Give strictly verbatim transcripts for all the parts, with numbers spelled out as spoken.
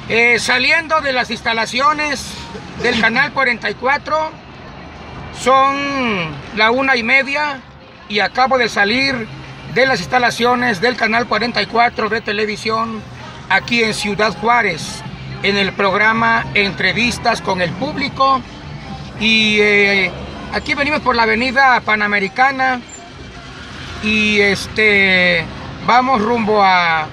Eh, saliendo de las instalaciones del canal cuarenta y cuatro, son la una y media y acabo de salir de las instalaciones del canal cuarenta y cuatro de televisión aquí en Ciudad Juárez, en el programa Entrevistas con el Público. Y eh, aquí venimos por la avenida Panamericana y este vamos rumbo a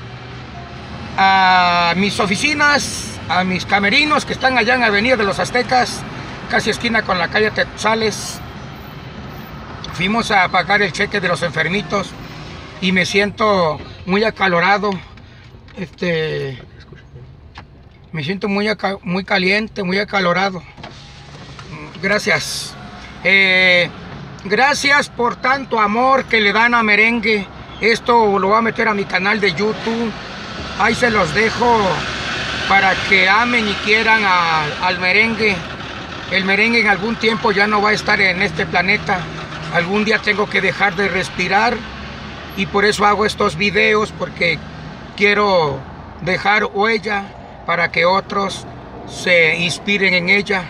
a mis oficinas, a mis camerinos que están allá en Avenida de los Aztecas, casi esquina con la calle Tetzales. Fuimos a pagar el cheque de los enfermitos y me siento muy acalorado. Este, me siento muy, muy caliente, muy acalorado. Gracias. Eh, gracias por tanto amor que le dan a Merengue. Esto lo voy a meter a mi canal de YouTube. Ahí se los dejo para que amen y quieran a, al merengue. El merengue en algún tiempo ya no va a estar en este planeta. Algún día tengo que dejar de respirar y por eso hago estos videos, porque quiero dejar huella para que otros se inspiren en ella.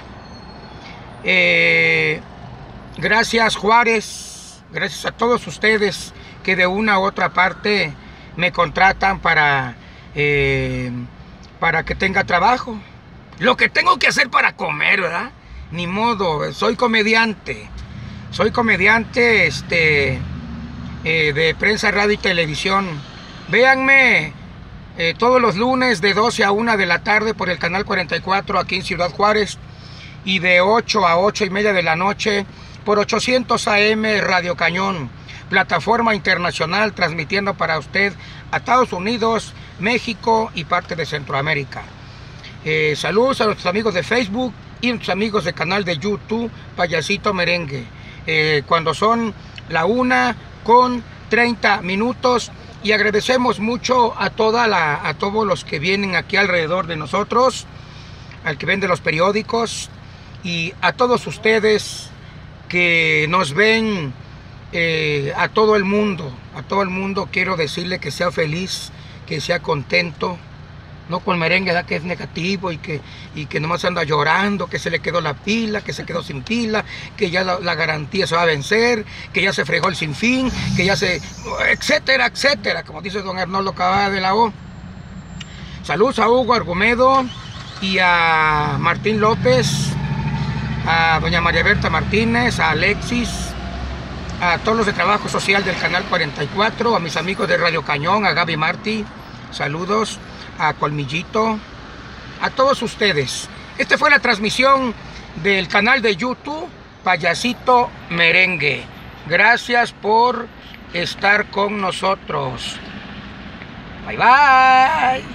Eh, gracias Juárez, gracias a todos ustedes que de una u otra parte me contratan para... Eh, para que tenga trabajo, lo que tengo que hacer para comer, ¿verdad? Ni modo, soy comediante, soy comediante este, eh, de prensa, radio y televisión. Véanme eh, todos los lunes de doce a una de la tarde por el canal cuarenta y cuatro aquí en Ciudad Juárez y de ocho a ocho y media de la noche por ochocientos A M Radio Cañón, plataforma internacional transmitiendo para usted a Estados Unidos, México y parte de Centroamérica. Eh, saludos a nuestros amigos de Facebook y nuestros amigos del canal de YouTube Payasito Merengue. Eh, cuando son la una con treinta minutos, y agradecemos mucho a, toda la, a todos los que vienen aquí alrededor de nosotros, al que vende los periódicos y a todos ustedes que nos ven. Eh, a todo el mundo, a todo el mundo quiero decirle que sea feliz, que sea contento, no con merengue, ¿verdad? Que es negativo y que, y que nomás anda llorando, que se le quedó la pila, que se quedó sin pila, que ya la, la garantía se va a vencer, que ya se fregó el sinfín, que ya se... etcétera, etcétera, como dice don Arnoldo Cavada de la O. Saludos a Hugo Argumedo y a Martín López, a doña María Berta Martínez, a Alexis, a todos los de trabajo social del canal cuarenta y cuatro, a mis amigos de Radio Cañón, a Gaby Martí, saludos, a Colmillito, a todos ustedes. Esta fue la transmisión del canal de YouTube Payasito Merengue. Gracias por estar con nosotros. Bye bye.